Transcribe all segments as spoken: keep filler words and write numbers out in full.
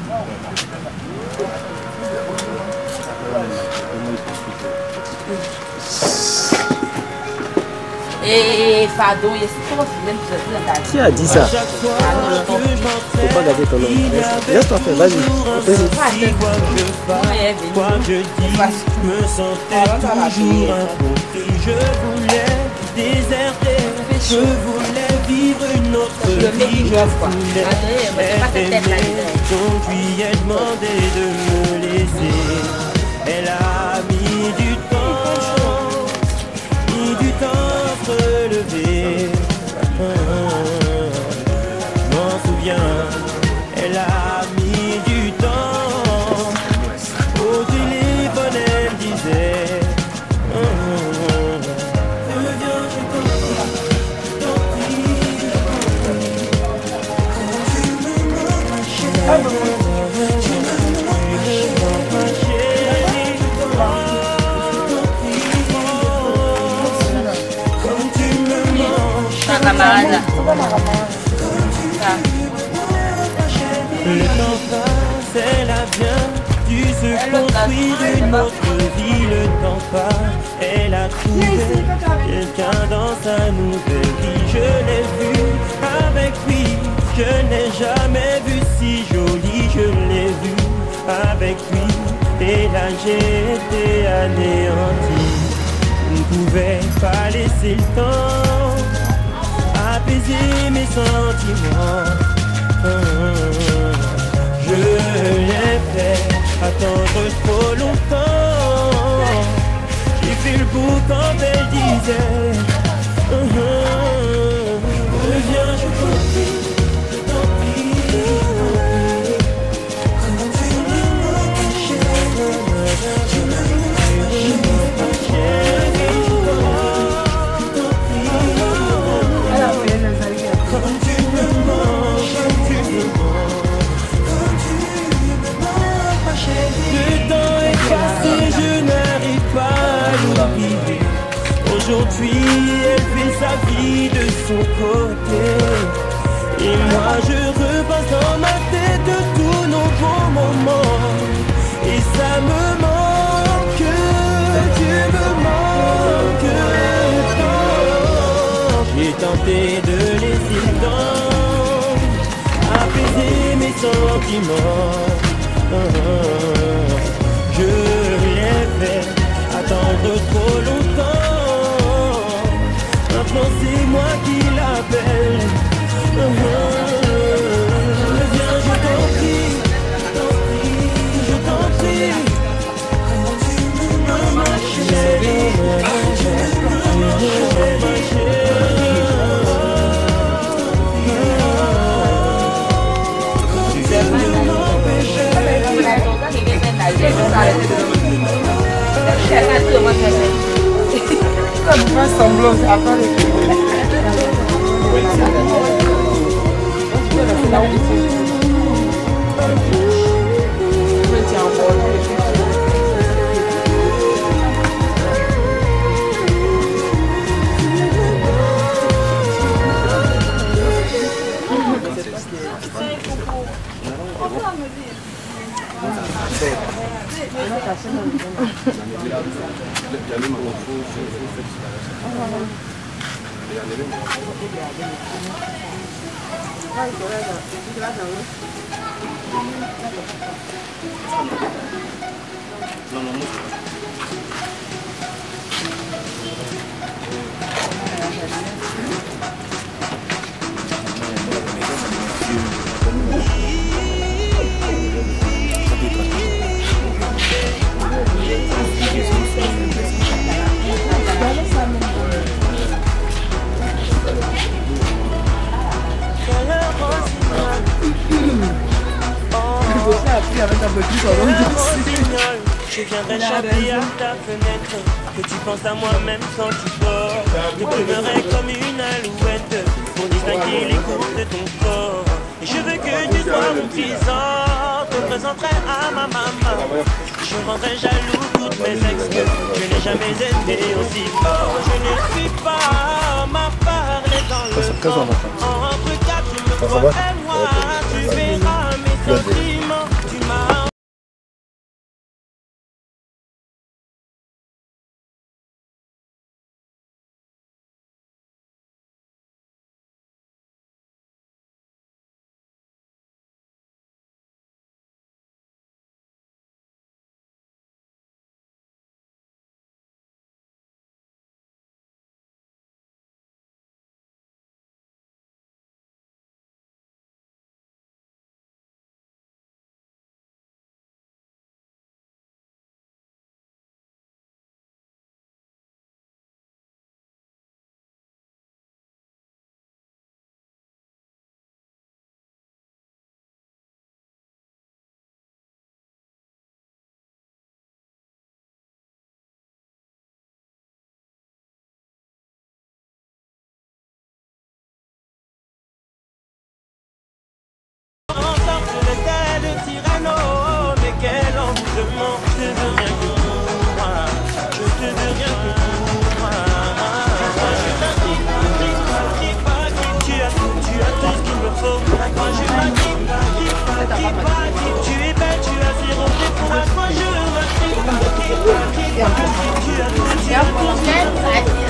Et Fado, il y a qui a dit ça? Faut pas garder ton nom. Laisse-toi faire, vas-y. Quoi je dis, me sentais toujours incompris. Je voulais déserter, je voulais vivre une autre vie. Je voulais être aimé, donc lui ai demandé de me laisser. Elle a mis du temps, mis du temps à se relever. M'en souviens, elle a mis du temps. Au téléphone, elle disait reviens, je t'en prie, tu me manques, ma chérie. Tu me manques, ma chérie. Comme tu me manques, camarade. le temps passe, elle a bien dû se construire une autre vie. Le temps passe, elle a trouvé quelqu'un dans sa nouvelle vie. Je l'ai vu avec lui, je n'ai jamais vu si joli. Je l'ai vu avec lui, et là j'ai été anéanti. Je ne pouvais pas laisser le temps apaiser mes sentiments. Je l'ai fait attendre trop longtemps. J'ai fait le bout quand elle disait reviens, je t'en prie, je t'en prie, comme tu me manques, ma chérie. Tu me manques, ma chérie. Je t'en prie, comme tu me manques, comme tu me manques. Le temps est passé, je n'arrive pas à l'oublier. Aujourd'hui, elle fait sa vie de son côté. Et moi, je repasse dans ma tête tous nos bons moments. Et ça me manque, tu me manques tant. J'ai tenté de laisser le temps apaiser mes sentiments. Je l'ai fait attendre trop longtemps. Maintenant c'est moi qui l'appelle. Reviens, je t'en prie, je t'en prie. Comment tu me manques, ma chérie. Ma chérie. Comme un semblant, après les Je viendrai chanter à ta fenêtre, que tu penses à moi même quand tu dors. Je plumerai comme une alouette pour distinguer les coups de ton corps. Et je veux que tu sois mon trésor, te présenterai à ma maman. Je rendrai jaloux toutes mes ex que je n'ai jamais aimé aussi fort. Je ne suis pas ma parler dans le temps. Entre quatre, tu me vois et moi, tu verras mes sentiments. veux rien que pour moi. Je te veux rien que pour moi. Moi je m'active pas, kiffe pas, kiffe, tu as tout, tu as tout ce qu'il me faut. Moi je m'active pas, kiffe pas, kiffe pas, kiffe, tu es belle, tu as zéro défaut. Moi je m'active pas, kiffe pas, kiffe pas, kiffe, tu as tout, tu as tout ce qu'il me faut.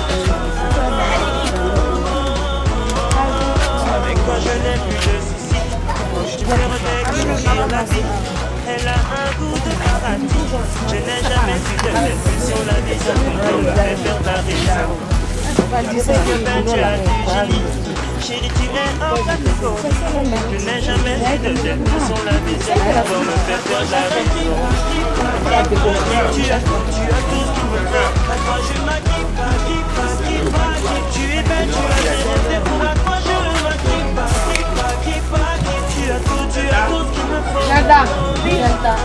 Avec toi je n'ai plus de soucis. Je te regrette la vie. Elle a un goût de paradis. Je n'ai jamais su de l'impulsion. La vie ça me fait faire ta raison. C'est que belle tu as du génie. Chérie tu es hors catégorie. Je n'ai jamais su de l'impulsion. La vie ça me fait faire ta raison. Tu as tout, tu as tout ce qu'il me faut. Moi je m'active pas, kiffe pas, kiffe pas, kiffe. Tu es belle, tu as zéro défaut. Moi je m'active pas, kiffe pas, kiffe pas, kiffe. Tu as tout, tu as tout ce qu'il me faut. Nada, Nada.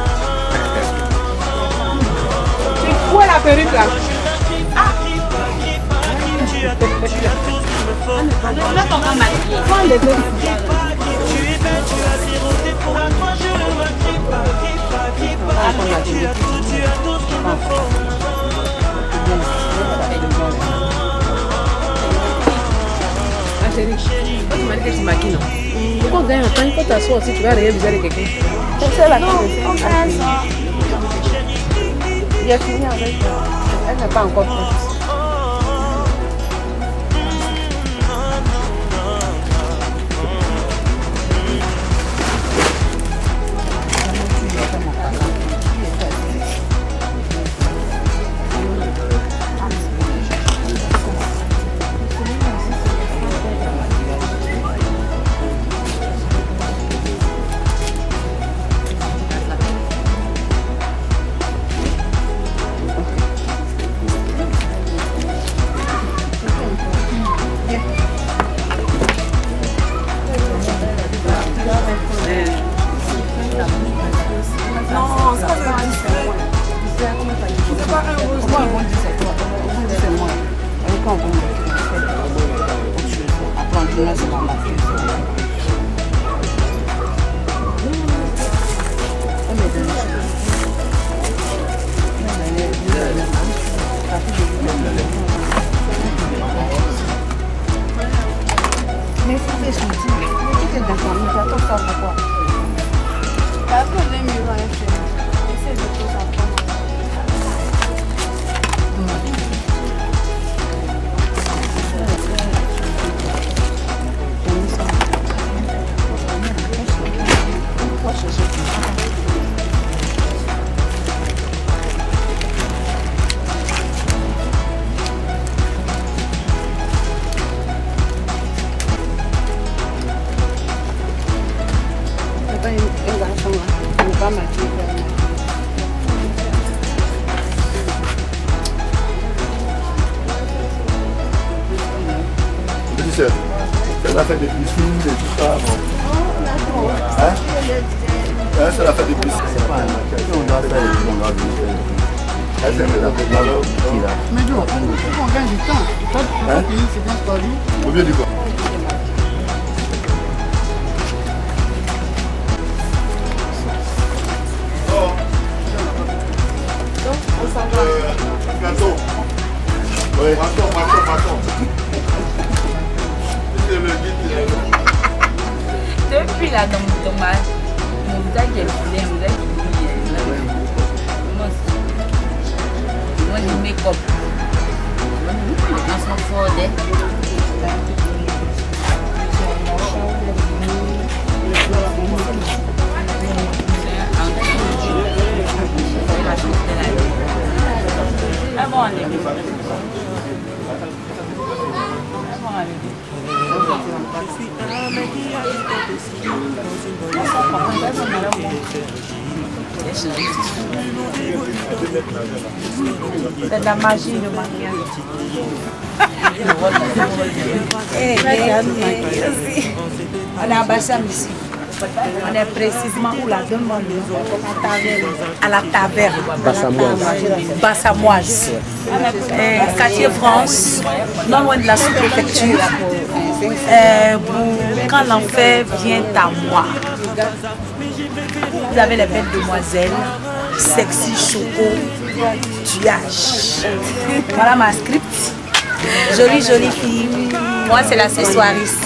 C'est quoi la perruque là? Ah. Tu as tout, tu as tout ce qu'il me faut. Là, comment maquiller? Prends les deux. Tu es belle, tu as zéro défaut. Moi je m'active pas, kiffe pas, kiffe pas, kiffe. Tu as tout, tu as tout ce qu'il me faut. Ah chérie, tu m'as dit que tu maquilles non? Pourquoi on gagne un temps, il faut t'asseoir aussi, tu vas rien bizarre de quelqu'un. C'est la non, on fait ça. Il a fini avec elle. Elle n'a pas encore fait. C'est la fête des piscines et tout ça. Hein? Hein, c'est la fête des piscines. C'est pas un match. On doit faire les gens là. Elle s'est fait la fête là-bas. Mais non, on gagne du temps. Toi, tu vas payer, c'est bien pour lui. Au mieux du quoi? Oh. On s'en va. Gâteau. Oui. Bâton, bâton, bâton. Depuis là, dans mon tomate, mon visage est foulé, mon visage est foulé. Moi, je make-up. On s'en fout d'elle. Ah bon, allez. Ah bon, allez. C'est de la magie de maquillage. On est à Bassam ici. On est précisément où la demande à la taverne. Bassamoise. Bassamoise. Euh, quartier France, non loin de la sous-préfecture. Euh, quand l'enfer vient à moi. Vous avez les belles demoiselles sexy choco tuage. Voilà ma script. Jolie, jolie fille. Moi, c'est l'accessoiriste.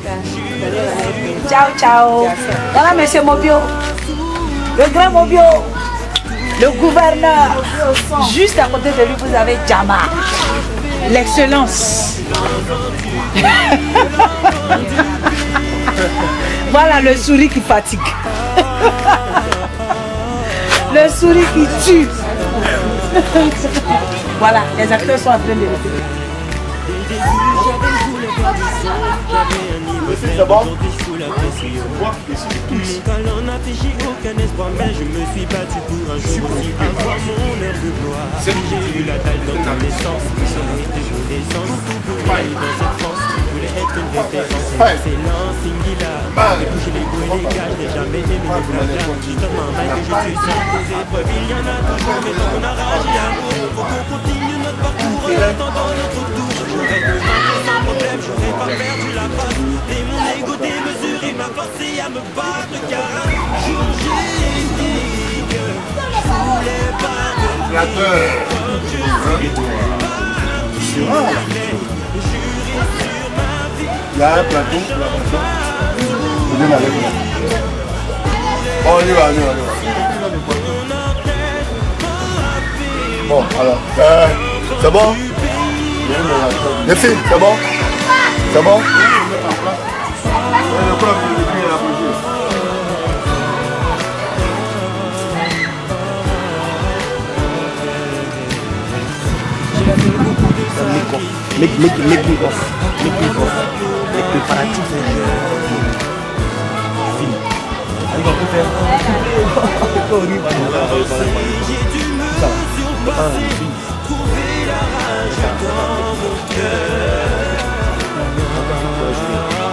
Ciao, ciao. Voilà, monsieur Mobio. Le grand Mobio. Le gouverneur. Juste à côté de lui, vous avez Jama. L'excellence. Voilà le souris qui fatigue. Le souris qui tue. Voilà, les acteurs sont en train de répéter. C'est bon? Quand l'on n'a affiché aucun espoir, mais je me suis battu pour un jour aussi avoir mon heure de gloire. J'ai eu la taille dans ta naissance, j'ai été renaissance, pour aller dans cette France, je voulais être une référence, excellence, singular. J'ai touché les goûts et les gars, je n'ai jamais aimé le blabla. Justement, malgré que je suis sans des épreuves, il y en a toujours, mais tant qu'on a ragi à l'amour, faut qu'on continue notre parcours en attendant notre tour. J'aurais devant sans problème, j'aurais pas perdu la face. Et mon ego démesuré m'a forcé à me battre, car un jour j'ai dit que je voulais pas devenir comme je suis parti. Je voulais jurer sur ma vie. Il y a un plateau. Vous venez avec moi. Oh, on y va, on y va, on y va. Bon, alors, euh, c'est bon? Les filles, c'est bon? C'est bon? Make, make, make me off. Make me off. Les préparatifs. Fini. On va tout faire. Ça va. Trouver la rage dans mon cœur.